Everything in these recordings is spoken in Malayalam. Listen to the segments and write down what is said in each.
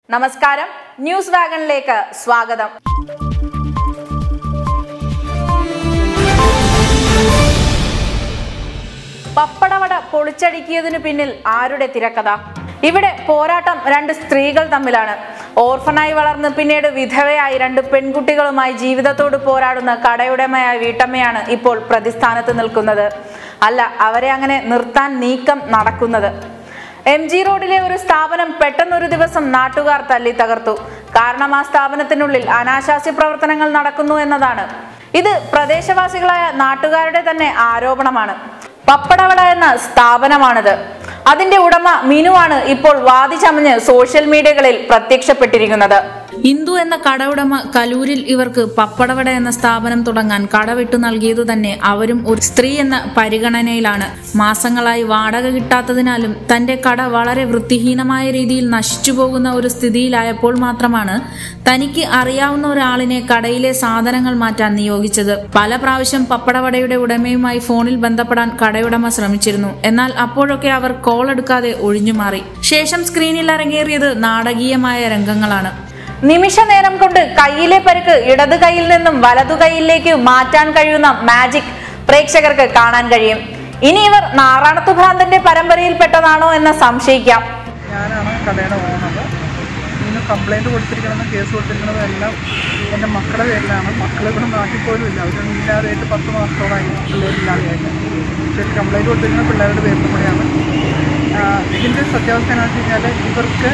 നമസ്കാരം, ന്യൂസ് വാഗണിലേക്ക് സ്വാഗതം. പപ്പടവട പൊളിച്ചടുക്കിയതിനു പിന്നിൽ ആരുടെ തിരക്കഥ? ഇവിടെ പോരാട്ടം രണ്ട് സ്ത്രീകൾ തമ്മിലാണ്. ഓർഫനായി വളർന്ന് പിന്നീട് വിധവയായി രണ്ട് പെൺകുട്ടികളുമായി ജീവിതത്തോട് പോരാടുന്ന കടയുടമയായ വീട്ടമ്മയാണ് ഇപ്പോൾ പ്രതിസ്ഥാനത്ത് നിൽക്കുന്നത്. അല്ല, അവരെ അങ്ങനെ നിർത്താൻ നീക്കം നടക്കുന്നത്. MG റോഡിലെ ഒരു സ്ഥാപനം പെട്ടെന്നൊരു ദിവസം നാട്ടുകാർ തല്ലി തകർത്തു. കാരണം ആ സ്ഥാപനത്തിനുള്ളിൽ അനാശാസ്യ പ്രവർത്തനങ്ങൾ നടക്കുന്നു എന്നതാണ്. ഇത് പ്രദേശവാസികളായ നാട്ടുകാരുടെ തന്നെ ആരോപണമാണ്. പപ്പടവട എന്ന സ്ഥാപനമാണിത്. അതിന്റെ ഉടമ മിനുവാണ് ഇപ്പോൾ വാദിച്ചമഞ്ഞ് സോഷ്യൽ മീഡിയകളിൽ പ്രത്യക്ഷപ്പെട്ടിരിക്കുന്നത്. ഇന്ദു എന്ന കട ഉടമ കലൂരിൽ ഇവർക്ക് പപ്പടവട എന്ന സ്ഥാപനം തുടങ്ങാൻ കടവിട്ടു നൽകിയതു തന്നെ അവരും ഒരു സ്ത്രീ എന്ന പരിഗണനയിലാണ്. മാസങ്ങളായി വാടക കിട്ടാത്തതിനാലും തന്റെ കട വളരെ വൃത്തിഹീനമായ രീതിയിൽ നശിച്ചു പോകുന്ന ഒരു സ്ഥിതിയിലായപ്പോൾ മാത്രമാണ് തനിക്ക് അറിയാവുന്ന ഒരാളിനെ കടയിലെ സാധനങ്ങൾ മാറ്റാൻ നിയോഗിച്ചത്. പല പ്രാവശ്യം പപ്പടവടയുടെ ഉടമയുമായി ഫോണിൽ ബന്ധപ്പെടാൻ കടയുടമ ശ്രമിച്ചിരുന്നു. എന്നാൽ അപ്പോഴൊക്കെ അവർ കോൾ എടുക്കാതെ ഒഴിഞ്ഞുമാറി. ശേഷം സ്ക്രീനിൽ അരങ്ങേറിയത് നാടകീയമായ രംഗങ്ങളാണ്. നിമിഷ നേരം കൊണ്ട് കൈയിലെ പരിക്ക് ഇടതു കൈയിൽ നിന്നും വലതു കൈയിലേക്ക് മാറ്റാൻ കഴിയുന്ന മാജിക് പ്രേക്ഷകർക്ക് കാണാൻ കഴിയും. ഇനി ഇവർ നാറാണത്തു ഭ്രാന്തന്റെ പരമ്പരയിൽപ്പെട്ടതാണോ എന്ന് സംശയിക്കാം. ഞാനാണ് കടയുടെ ഓണർ. ഇന്ന് കംപ്ലൈൻറ്റ് കൊടുത്തിരിക്കണമെന്ന് കേസ് കൊടുത്തിരിക്കുന്നതെല്ലാം എൻ്റെ മക്കളുടെ പേരിലാണ്. മക്കളിവിടെ നാട്ടിൽ പോലും ഇല്ല. അവരൊന്നും ഇല്ലാതായിട്ട് 10 മാസത്തോളമായി പിള്ളേരില്ലാതെയായിട്ട്. പക്ഷേ കംപ്ലൈൻറ്റ് കൊടുത്തിരിക്കുന്ന പിള്ളേരുടെ പേരിൽ കൂടെയാണ്. ഇതിൻ്റെ സത്യാവസ്ഥ എന്താണെന്ന് വെച്ച് കഴിഞ്ഞാൽ ഇവർക്ക്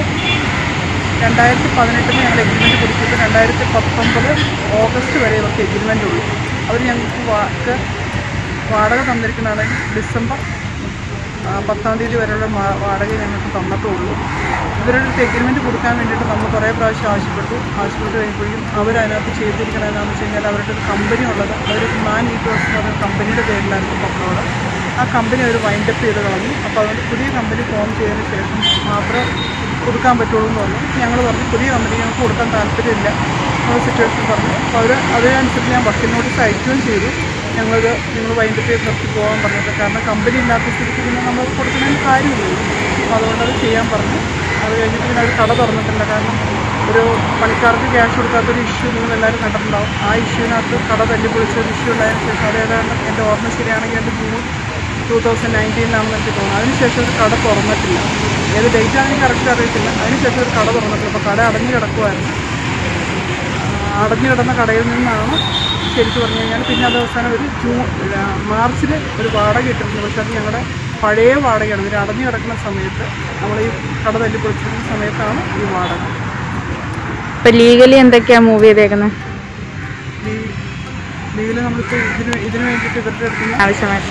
2018 ഞങ്ങൾ എഗ്രിമെൻറ്റ് കൊടുത്തിട്ട് 2019 ഓഗസ്റ്റ് വരെ ഇവർക്ക് എഗ്രിമെൻ്റ് ഉള്ളൂ. അവർ ഞങ്ങൾക്ക് വാടക തന്നിരിക്കുന്നതാണ് ഡിസംബർ 10-ാം തീയതി വരെയുള്ള വാടക ഞങ്ങൾക്ക് തന്നിട്ടുള്ളൂ. ഇവരുടെ എഗ്രിമെൻറ്റ് കൊടുക്കാൻ വേണ്ടിയിട്ട് നമ്മൾ കുറേ പ്രാവശ്യം ആവശ്യപ്പെട്ടു കഴിയുമ്പോഴും അവരതിനകത്ത് ചെയ്തിരിക്കുന്നത് എന്താണെന്ന് വെച്ച് കഴിഞ്ഞാൽ അവരുടെ ഒരു കമ്പനി ഉള്ളത്, ഒരു മാൻ ഈറ്റേഴ്സ് എന്ന് പറയുന്ന കമ്പനിയുടെ പേരിലായിരുന്നു പപ്പടവട. ആ കമ്പനി അവർ വൈൻഡപ്പ് ചെയ്ത് കളഞ്ഞു. അപ്പോൾ അതുകൊണ്ട് പുതിയ കമ്പനി ഫോം ചെയ്തതിന് ശേഷം മാത്രം കൊടുക്കാൻ പറ്റുള്ളൂ എന്ന് പറഞ്ഞു. ഞങ്ങൾ പറഞ്ഞു പുതിയ കമ്പനി ഞങ്ങൾക്ക് കൊടുക്കാൻ താല്പര്യമില്ല എന്നുള്ള സിറ്റുവേഷൻ പറഞ്ഞു. അപ്പോൾ അതിനനുസരിച്ച് ഞാൻ വക്കീൽ നോട്ടീസ് അയക്കുകയും ചെയ്തു. നിങ്ങൾ വൈൻഡപ്പ് ചെയ്ത് നിർത്തി പോകാൻ പറഞ്ഞത്. കാരണം കമ്പനി ഇല്ലാത്ത സ്ഥിതിക്ക് പിന്നെ നമ്മൾ കൊടുക്കുന്നതിന് കാര്യമില്ലല്ലോ. അപ്പോൾ അതുകൊണ്ട് അത് ചെയ്യാൻ പറഞ്ഞു. അത് കഴിഞ്ഞിട്ട് പിന്നെ അവർ കട തുറന്നിട്ടില്ല. കാരണം ഒരു പണിക്കാർക്ക് ക്യാഷ് കൊടുക്കാത്തൊരു ഇഷ്യൂ നിങ്ങളെല്ലാവരും കണ്ടിട്ടുണ്ടാവും. ആ ഇഷ്യൂവിനകത്ത് കട തല്ലിപ്പൊളിച്ചൊരു ഇഷ്യൂ ഉണ്ടായതിനു ശേഷം അത് ഏതാണ്ട് എൻ്റെ ഓർമ്മ ശരിയാണെങ്കിൽ എൻ്റെ ജൂൺ 2019 എനിക്ക് തോന്നുന്നു. അതിനുശേഷം ഒരു കട തുറന്നിട്ടില്ല. ഏത് ഡേറ്റാണ് എനിക്ക് കറക്റ്റ് അറിയത്തില്ല. അതിനുശേഷം ഒരു കട തുറന്നിട്ടില്ല. അപ്പോൾ കട അടഞ്ഞു കിടക്കുമായിരുന്നു. അടഞ്ഞു കിടന്ന കടയിൽ നിന്നാണ് ശരിക്കും പറഞ്ഞു കഴിഞ്ഞാൽ പിന്നെ അത് അവസാനം ഒരു മാർച്ചിൽ ഒരു വാടക ഇട്ടിരുന്നു. പക്ഷെ അത് ഞങ്ങളുടെ പഴയ വാടകയാണ്. ഇവർ അടഞ്ഞു കിടക്കുന്ന സമയത്ത് നമ്മൾ ഈ കട തല്ലിപ്പൊളിച്ചിരുന്ന സമയത്താണ് ഈ വാടക. ഇപ്പം ലീഗലി എന്തൊക്കെയാണ് മൂവ് ചെയ്തേക്കുന്നത്? ലീഗലി നമ്മളിപ്പോൾ ഇതിന് വേണ്ടിയിട്ട് ഇവരുടെ അടുത്ത് ആവശ്യമായിട്ട്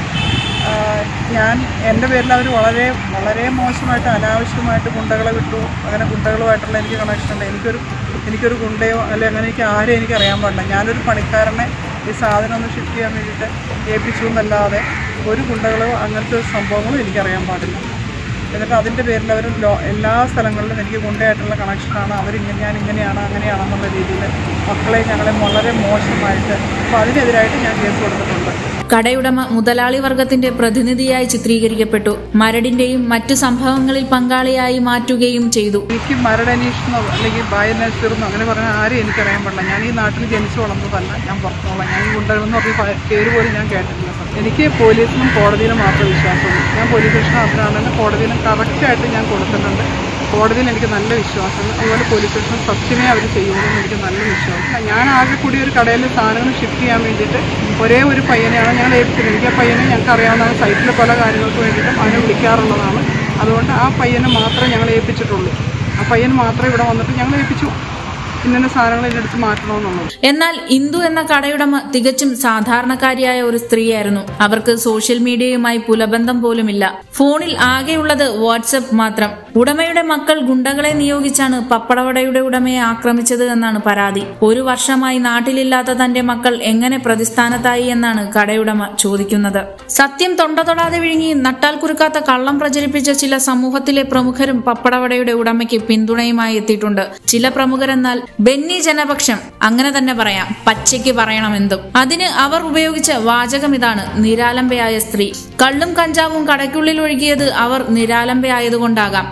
എൻ്റെ പേരിൽ അവർ വളരെ വളരെ മോശമായിട്ട് അനാവശ്യമായിട്ട് ഗുണ്ടകളെ വിട്ടു. അങ്ങനെ ഗുണ്ടകളുമായിട്ടുള്ള എനിക്ക് കണക്ഷൻ ഉണ്ട്. എനിക്കൊരു ഗുണ്ടയോ അല്ലെങ്കിൽ അങ്ങനെ ആരെയും എനിക്കറിയാൻ പാടില്ല. ഞാനൊരു പണിക്കാരനെ ഈ സാധനം ഒന്ന് ഷിഫ്റ്റ് ചെയ്യാൻ വേണ്ടിയിട്ട് ഏൽപ്പിച്ചു എന്നല്ലാതെ ഒരു ഗുണ്ടകളോ അങ്ങനത്തെ സംഭവങ്ങളും എനിക്കറിയാൻ പാടില്ല. എന്നിട്ട് അതിൻ്റെ പേരിൽ അവർ എല്ലാ സ്ഥലങ്ങളിലും എനിക്ക് ഗുണ്ടയായിട്ടുള്ള കണക്ഷനാണ്. ഞാൻ ഇങ്ങനെയാണ് അങ്ങനെയാണെന്നുള്ള രീതിയിൽ മക്കളെ ഞങ്ങളെ വളരെ മോശമായിട്ട്. അപ്പോൾ അതിനെതിരായിട്ട് ഞാൻ കേസ് കൊടുത്തിട്ടുണ്ട്. കടയുടമ മുതലാളി വർഗത്തിന്റെ പ്രതിനിധിയായി ചിത്രീകരിക്കപ്പെട്ടു. മരടിന്റെയും മറ്റു സംഭവങ്ങളിൽ പങ്കാളിയായി മാറ്റുകയും ചെയ്തു. എനിക്ക് മരടനീഷെന്നോ അല്ലെങ്കിൽ ബായനീഷെന്നോ അങ്ങനെ പറഞ്ഞാൽ ആരെയും എനിക്കറിയാൻ പാടില്ല. ഞാൻ ഈ നാട്ടിൽ ജനിച്ചു വളർന്നതല്ല. ഞാൻ പുറത്തോളം ഞാൻ ഈ ഗുണ്ടകളെന്ന് പറഞ്ഞ പേര് പോലും ഞാൻ കേട്ടിട്ടില്ല. എനിക്ക് പോലീസിനും കോടതിയിലും മാത്രമേ വിശ്വാസമുള്ളൂ. ഞാൻ പോലീസ് സ്റ്റേഷൻ അതിനാണെന്ന് കോടതിയിലും കറക്റ്റായിട്ട് ഞാൻ കൊടുത്തിട്ടുണ്ട്. കോടതിയിൽ എനിക്ക് നല്ല വിശ്വാസമുണ്ട്. അതുപോലെ പോലീസ് സ്റ്റേഷൻ സത്യമേ അവർ ചെയ്യുമെന്ന് എനിക്ക് നല്ല വിശ്വാസം. ഞാൻ ആകെ കൂടി ഒരു കടയിൽ സാധനങ്ങൾ ഷിഫ്റ്റ് ചെയ്യാൻ വേണ്ടിയിട്ട് ഒരേ ഒരു പയ്യനെയാണ് ഞങ്ങൾ ഏൽപ്പിച്ചത്. എനിക്ക് ആ പയ്യനെ ഞങ്ങൾക്ക് അറിയാവുന്നതാണ്. സൈറ്റിലെ പല കാര്യങ്ങൾക്ക് വേണ്ടിയിട്ടും അവനെ വിളിക്കാറുള്ളതാണ്. അതുകൊണ്ട് ആ പയ്യനെ മാത്രമേ ഞങ്ങൾ ഏൽപ്പിച്ചിട്ടുള്ളൂ. ആ പയ്യൻ മാത്രമേ ഇവിടെ വന്നിട്ട് ഞങ്ങൾ ഏൽപ്പിച്ചു ഇന്ന സാധനങ്ങൾ എൻ്റെ അടുത്ത് മാറ്റണമെന്നുള്ളത്. എന്നാൽ ഇന്ദു എന്ന കടയുടമ തികച്ചും സാധാരണക്കാരിയായ ഒരു സ്ത്രീയായിരുന്നു. അവർക്ക് സോഷ്യൽ മീഡിയയുമായി പുലബന്ധം പോലുമില്ല. ഫോണിൽ ആകെയുള്ളത് വാട്സ്ആപ്പ് മാത്രം. ഉടമയുടെ മക്കൾ ഗുണ്ടകളെ നിയോഗിച്ചാണ് പപ്പടവടയുടെ ഉടമയെ ആക്രമിച്ചത് എന്നാണ് പരാതി. 1 വർഷമായി നാട്ടിലില്ലാത്ത തന്റെ മക്കൾ എങ്ങനെ പ്രതിസ്ഥാനത്തായി എന്നാണ് കടയുടമ ചോദിക്കുന്നത്. സത്യം തൊണ്ടതൊടാതെ വിഴുങ്ങി നട്ടാൽ കുറുക്കാത്ത കള്ളം പ്രചരിപ്പിച്ച ചില സമൂഹത്തിലെ പ്രമുഖരും പപ്പടവടയുടെ ഉടമയ്ക്ക് പിന്തുണയുമായി എത്തിയിട്ടുണ്ട്. ചില പ്രമുഖരെന്നാൽ ബെന്നി ജനപക്ഷം, അങ്ങനെ തന്നെ പറയാം, പച്ചയ്ക്ക് പറയണമെന്തും. അതിന് അവർ ഉപയോഗിച്ച വാചകം ഇതാണ്: നിരാലംബയായ സ്ത്രീ. കള്ളും കഞ്ചാവും കടയ്ക്കുള്ളിൽ ഒഴുകിയത് അവർ നിരാലംബയായതുകൊണ്ടാകാം.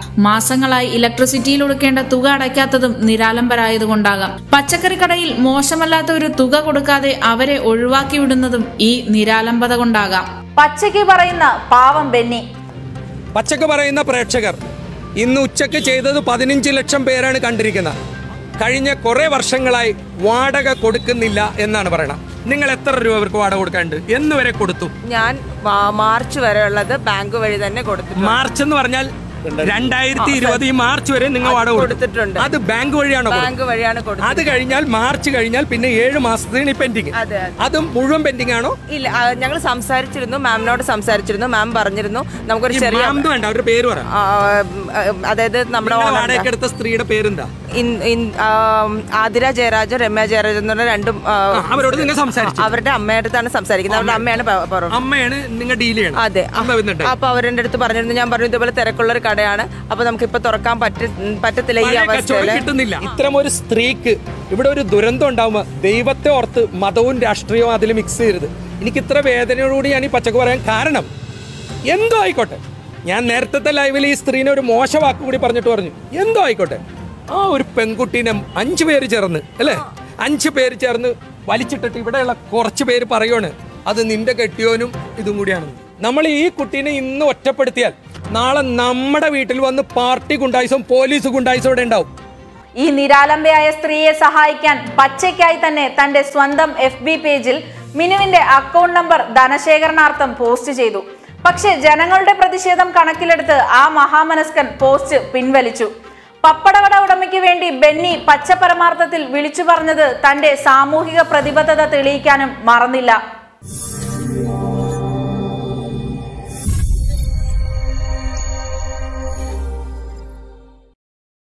മാസങ്ങളായി ഇലക്ട്രിസിറ്റിയിൽ ഒടുക്കേണ്ട തുക അടയ്ക്കാത്തതും നിരാലംബരായതുകൊണ്ടാകാം. പച്ചക്കറി കടയിൽ മോശമല്ലാത്ത ഒരു തുക കൊടുക്കാതെ അവരെ ഒഴിവാക്കി വിടുന്നതും ഈ നിരാലംബത കൊണ്ടാകാം. പച്ചയ്ക്ക് പറയുന്ന പാവം ബെന്നി. പച്ചക്ക് പറയുന്ന പ്രേക്ഷകർ ഇന്ന് ഉച്ചക്ക് ചെയ്തത് 15 ലക്ഷം പേരാണ് കണ്ടിരിക്കുന്നത്. കഴിഞ്ഞ കുറെ വർഷങ്ങളായി വാടക കൊടുക്കുന്നില്ല എന്നാണ് പറയണത്. നിങ്ങൾ എത്ര രൂപ അവർക്ക് വാടക കൊടുക്കാനുണ്ട്? എന്ന് വരെ കൊടുത്തു? ഞാൻ മാർച്ച് വരെ ഉള്ളത് ബാങ്ക് വഴി തന്നെ കൊടുത്തു. മാർച്ച് എന്ന് പറഞ്ഞാൽ 2020 ഈ മാർച്ച് വരെ നിങ്ങൾ വാടക കൊടുത്തിട്ടുണ്ട്. അത് ബാങ്ക് വഴിയാണോ? ബാങ്ക് വഴിയാണ് കൊടുത്തത്. അത് കഴിഞ്ഞാൽ മാർച്ച് കഴിഞ്ഞാൽ പിന്നെ 7 മാസത്തിന് പെൻഡിങ്. അതും മുഴുവൻ പെൻഡിങ് ആണോ? ഇല്ല, ഞങ്ങൾ സംസാരിച്ചിരുന്നു, മാമിനോട് സംസാരിച്ചിരുന്നു. മാം പറഞ്ഞിരുന്നു നമുക്കൊരു ചെറിയ വേണ്ട, അവരുടെ പേര് പറ. അതായത് നമ്മുടെ വാടകയ്ക്കെടുത്ത സ്ത്രീയുടെ പേരെന്താ? ആതിര ജയരാജ്, രമ്യ ജയരാജ് എന്നുള്ള രണ്ടും അവരോട് നിങ്ങൾ സംസാരിച്ചു? അവരുടെ അമ്മയുടെ അടുത്താണ് സംസാരിക്കുന്നത്. അവരുടെ അമ്മയാണ് നിങ്ങൾ ഡീൽ ചെയ്യണം. അതെ. അപ്പൊ അവരുടെ അടുത്ത് പറഞ്ഞിരുന്നു, ഞാൻ പറഞ്ഞു ഇതുപോലെ തിരക്കുള്ള ഒരു കടയാണ്, അപ്പൊ നമുക്ക് ഇപ്പൊ തുറക്കാൻ പറ്റത്തില്ല ഈ അവസ്ഥയിൽ. കിട്ടുന്നില്ല. ഇത്തരം ഒരു സ്ത്രീക്ക് ഇവിടെ ഒരു ദുരന്തം ഉണ്ടാവുമ്പോ ദൈവത്തെ ഓർത്ത് മതവും രാഷ്ട്രീയവും അതിൽ മിക്സ് ചെയ്യരുത്. എനിക്ക് ഇത്ര വേദനയോടുകൂടി ഞാൻ ഈ പച്ചക്ക് പറയാൻ കാരണം എന്തോ ആയിക്കോട്ടെ. ഞാൻ നേരത്തെ ലൈവിൽ ഈ സ്ത്രീനെ ഒരു മോശ വാക്ക് കൂടി പറഞ്ഞിട്ട് പറഞ്ഞു എന്തോ ആയിക്കോട്ടെ. ആ ഒരു പെൺകുട്ടീനെ 5 പേര് ചേർന്ന് അല്ലേ, 5 പേര് ചേർന്ന് വലിച്ചിട്ടിട്ട് ഇവിടെയുള്ള കുറച്ച് പേര് പറയുവാണ് അത് നിന്റെ കെട്ടിയോനും ഇതും കൂടിയാണ്. നമ്മൾ ഈ കുട്ടീനെ ഇന്ന് ഒറ്റപ്പെടുത്തിയാൽ നാളെ നമ്മുടെ വീട്ടിൽ വന്ന് പാർട്ടി ഗുണ്ടായിസം, പോലീസ് ഗുണ്ടായിസം ഇവിടെ ഉണ്ടാവും. ഈ നിരാലംബയായ സ്ത്രീയെ സഹായിക്കാൻ പച്ചയ്ക്കായി തന്നെ തന്റെ സ്വന്തം FB പേജിൽ മിനുവിന്റെ അക്കൗണ്ട് നമ്പർ ധനശേഖരണാർത്ഥം പോസ്റ്റ് ചെയ്തു. പക്ഷെ ജനങ്ങളുടെ പ്രതിഷേധം കണക്കിലെടുത്ത് ആ മഹാമനസ്കൻ പോസ്റ്റ് പിൻവലിച്ചു. പപ്പടവട ഉടമയ്ക്ക് വേണ്ടി ബെന്നി പച്ചപരമാർത്ഥത്തിൽ വിളിച്ചു പറഞ്ഞത് തന്റെ സാമൂഹിക പ്രതിബദ്ധത തെളിയിക്കാനും മറന്നില്ല.